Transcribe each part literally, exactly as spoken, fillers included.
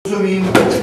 Mulțumim!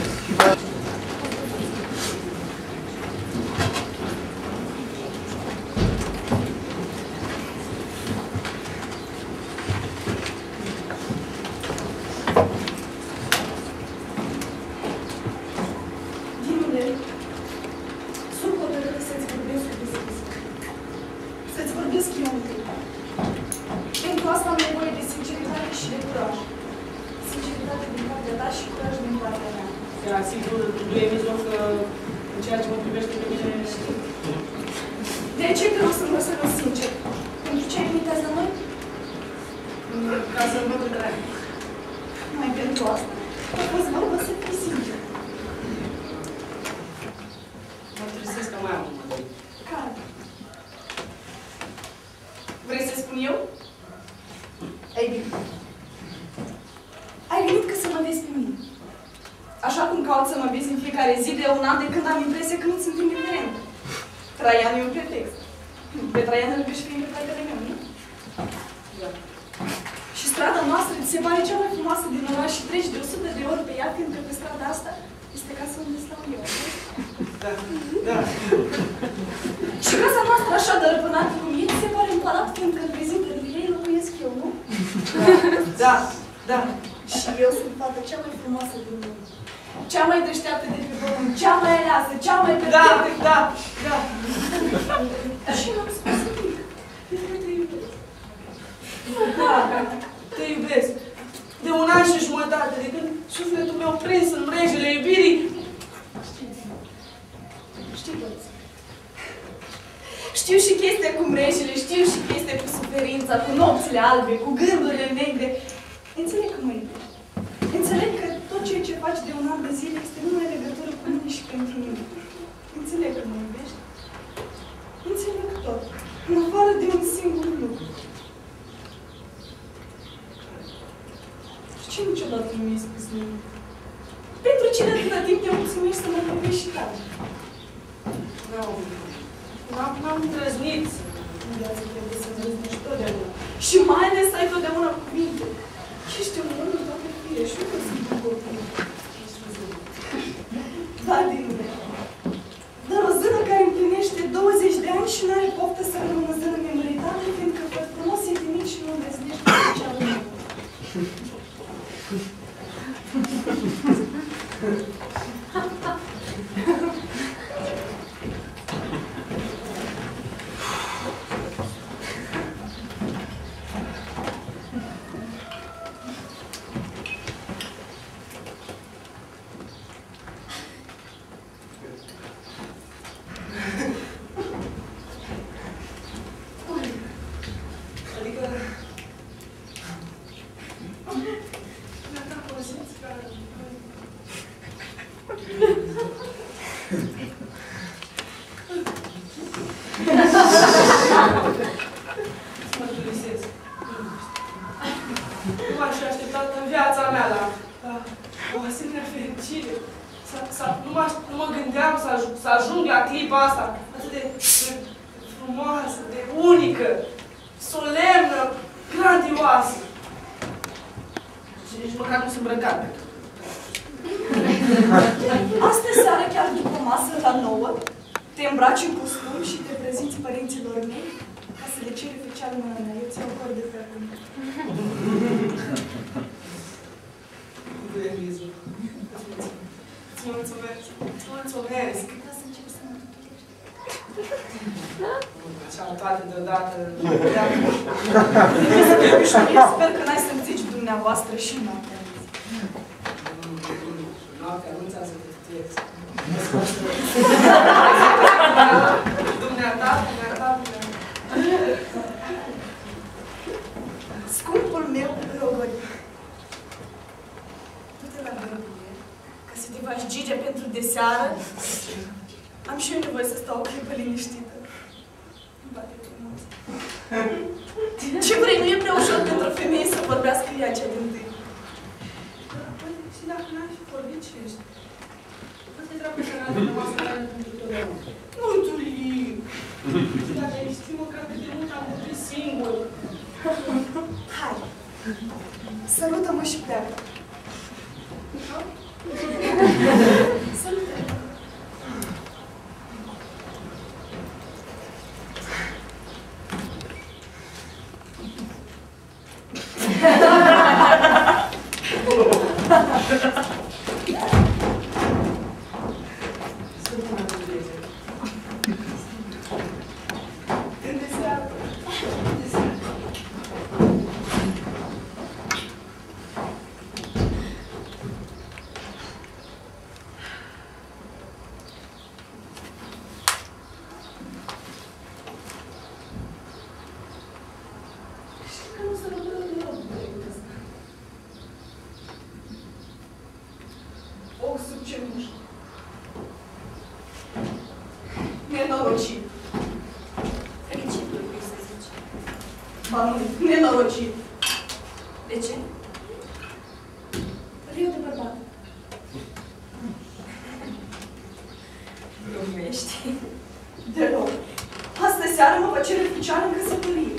Sper că n-ai să-mi zici dumneavoastră și noaptea. Noaptea nu ți-a să te tutuiesc. Dumneata, dumneata, dumneata. Scumpul meu Rogori, du-te la bărbie, ca să te faci Gige pentru deseară. Am și eu nevoie să stau o clipă liniștită. Îmi bate frumos. Ce vrei, nu e prea ușor pentru o femeie să vorbească ea cea din tâi. Și dacă n-ai fi vorbit și ești. Asta e treaba să n-ai rămas la ea pentru totdeauna. Nu, Tuli! Și dacă ai ști măcar cât de mult am vorbit singur. Hai! Sărută-mă și pleacă. Salutare! Nenorocit. Fericit, trebuie să zici. Ba nu, nenorocit. De ce? Riu de bărbat. Glumești. Deloc. Astă seară mă va cere ficioară în căsătorie.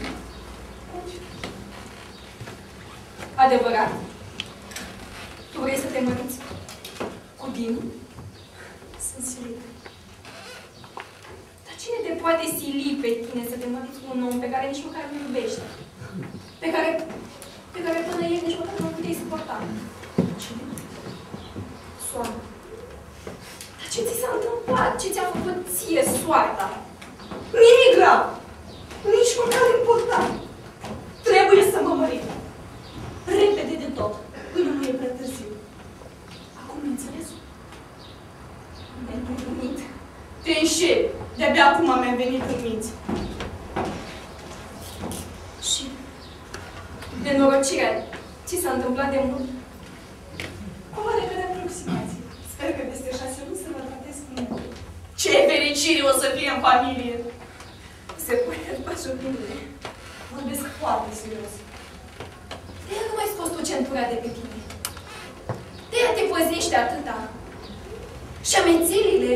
Adevărat? Tu vrei să te măriți cu Dinu? Sunt silită. Dar cine te poate sili pe tine să te măriți cu un om pe care nici măcar nu iubești? Pe care, pe care până ieri nici măcar nu puteai suporta? Cine? Soarta. Dar ce ți s-a întâmplat? Ce ți-a făcut ție soarta? Nimic grav. Nici măcar important. Trebuie să mă mărit. Repede de tot. Până nu e prea târziu. Acum mi înțeles? Nebunit. Te înșeli. De-abia acum mi-am venit în minți. Și nenorocirea, ce s-a întâmplat de mult? Cu oarecare aproximație. Sper că peste șase luni să mă tratez cu mine. Ce fericire o să fie în familie! Se pune pașopinile. Vorbesc foarte serios. De-aia nu mai scos tu centura de pe tine. De-aia te păzește atâta. Și amețelile.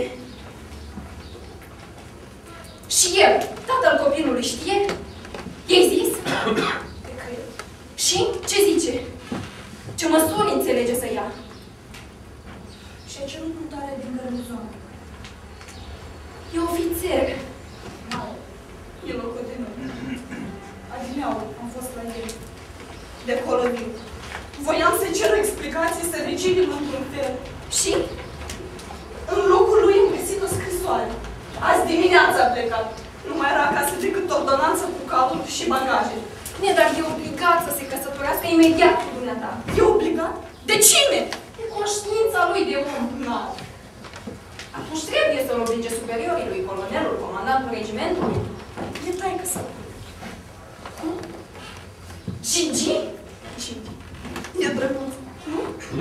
Și el, tatăl copilului, știe? I-ai zis? Te cred. Și ce zice? Ce măsuri înțelege să ia? Și-a cerut mutarea din garnizon. E ofițer. Mau. E locotenent. Adineauri, am fost la el. De acolo vin. Voiam să cer explicații, să recivim într-un fel. Și? În locul lui am găsit o scrisoare. Azi dimineața a plecat. Nu mai era acasă decât ordonanță cu calul și bagaje. Bine, dar e obligat să se căsătorească imediat cu dumneata. E obligat? De cine? De conștiința lui de om. Na. Atunci trebuie să-l oblige superiorii lui, colonelul, comandantul regimentului. E taică să Cum? Gigi? Și e drăguț. Nu?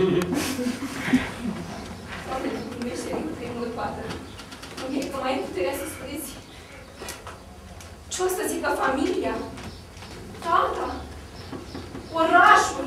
Doamne, meșterii cu trei murpată. Nu e că mai ai puterea să spuneți. Ce o să zică familia? Tata? Orașul?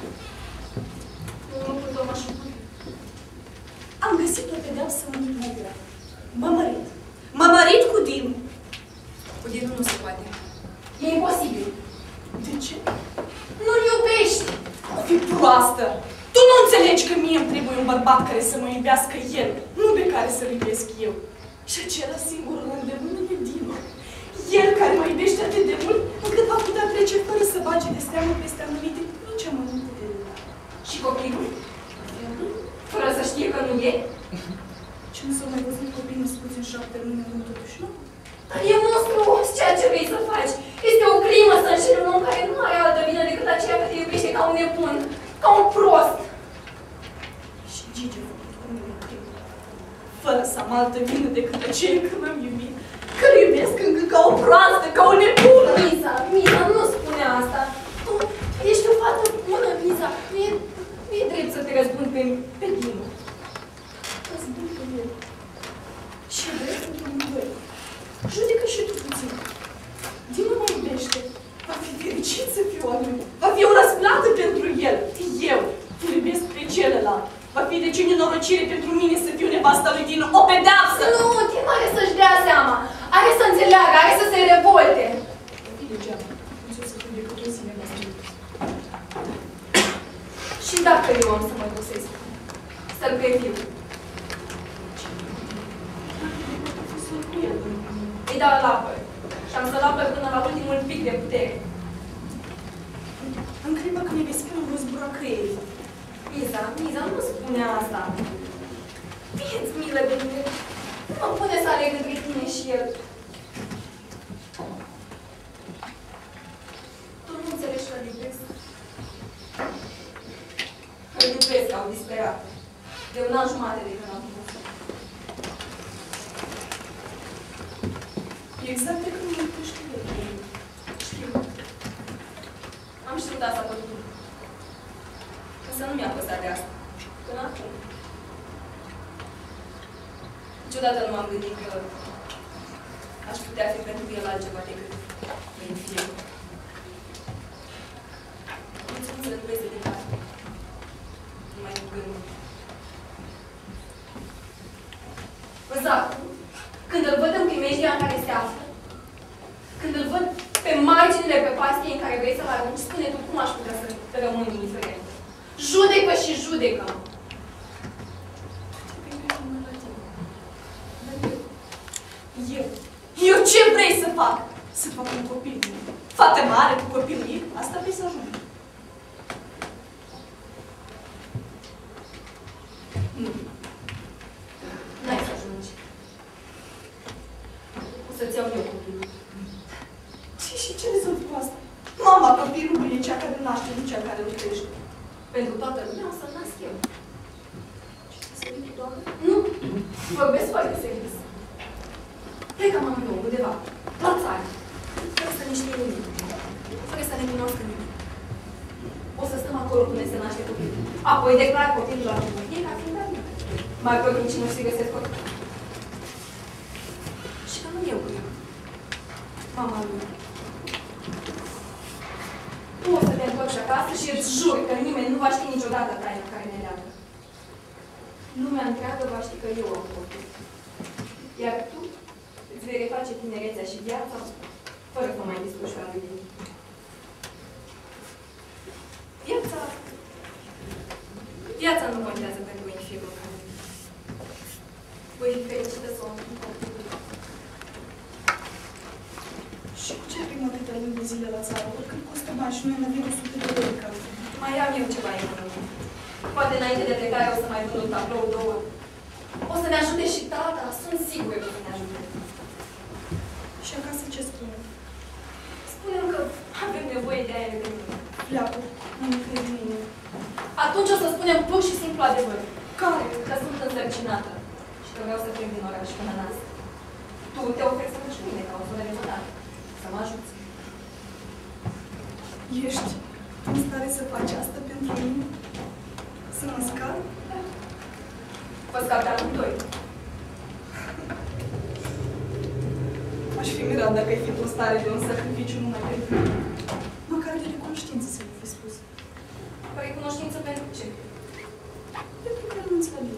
Nu cu Tomașul. Am găsit o pedeapsă mult mai grea. Mă mărit. Mă mărit cu Dinu. Cu Dinu nu se poate. E imposibil. De ce? Nu-l iubești! O fi proastă! Tu nu înțelegi că mie îmi trebuie un bărbat care să mă iubească el, nu pe care să-l iubesc eu. Și acela singur în îndemână e Dinu. El care mă iubește atât de mult, încât va putea trece fără să bage de seamă peste anumite mici amănunte de detalii. Și copilul? Fără să știe că nu e? Și nu s-au mai văzut copii născuți în șapte luni în totuși, nu? Dar e monstruos ceea ce vrei să faci. Este o crimă să înșeli un om care nu are altă vină decât aceea că te iubește ca un nebun, ca un prost. Și Gigi a făcut cum e crimă. Fără să am altă vină decât aceea că l-am iubit. Că-l iubesc încă ca o proastă, ca o nebună. Miza, Miza, nu spune asta. Tu ești o fată bună, Miza. Nu e, nu e drept să te răzbuni pe, pe Dinu. Răzbun pe el. Și drept într-un doi. Judecă și tu puțin. Dinu mă iubește. Va fi fericit să fiu al lui. Va fi o răsplată pentru el. Eu îl iubesc pe celălalt. Va fi de ce nenorocire pentru mine să fiu nevasta lui Dinu. O pedeapsă! Nu, Dinu are să-și dea seama. Are să înțeleagă, are să se revolte. Va fi degeaba. Nu știu să fiu decât o zi nevastă. Și dacă eu am să mă găsesc, să-l previu, Nu e bun. Îi dau la apă. Și am să-l apă până la ultimul pic de putere. În clipa când îi vei spune, vă zbura creierii. Miza, Miza, nu spune asta. Fie-ți milă de mine. Nu mă pune să aleg între tine și el. Tu nu înțelegi că îl iubesc. Îl iubesc, au disperat. De un an jumate de când am făcut. E exact de când mă iubești tu. Știu. Am știut asta tot timpul. Însă nu mi-a păsat de asta. Până acum. Niciodată nu m-am gândit că aș putea fi pentru el altceva decât în fie. Mulțumim să trebuie să departe. Nu mai cu gândul. Însă acum, când îl văd în primejdia în care se află, când îl văd pe marginile pe pastie în care vrei să-l arunci, spune tu cum aș putea să rămân indiferent. Judecă și judecă! Eu? Eu ce vrei să fac? Să fac un copil. Fată mare cu copil mic? Asta vrei să ajungi. Nu. N-ai să ajungi. O să-ți iau eu copilul. Și, și ce rezolvi cu asta? Mama copilului e cea care naște, nu cea care îl crește. Pentru toată lumea o să-l nasc eu. Ce să vii, doamne? Nu. Vorbesc foarte serios. Plecăm amândouă undeva, la țară, fără să ne știe nimic, fără să ne cunoască nimic. O să stăm acolo până se naște copilul. Apoi declar copilul la copil, ca fiind al meu. Mai pe urmă cine și găsesc copil. Și că nu eu cu el. Mama lui. Tu o să te întorci acasă și îți jur că nimeni nu va ști niciodată taina care ne leagă. Lumea întreagă va ști că eu am copil. Iar tu îți vei reface tinerețea și viața fără să mai discuși lui din. Viața... Viața nu contează pentru infirmă. Voi fi fericită să o am în copilul. Și cu ce primă atâtea luni de zile la țară? Oricând costă bani și noi avem o sută de lei ca Mai am eu ceva economie. Poate înainte de plecare o să mai vând un tablou, două. O să ne ajute și tata. Sunt sigură că o să ne ajute. Și acasă ce spune? Spune-mi că avem nevoie de aia de mine. Pleacă. Nu mi crezi mine. Atunci o să spunem pur și simplu adevăr. Care? Că sunt însărcinată. Și că vreau să plec din oraș până în asta. Tu te oferi să faci mine ca o soră de mădare. Să mă ajuți. Ești în stare să faci asta pentru mine? Să mă scap? Da. Vă scap de amândoi. Aș fi mirat dacă ai fi în stare de un sacrificiu numai pentru mine. Măcar de recunoștință să-mi fi spus. Recunoștință pentru ce? Pentru că renunți la mine.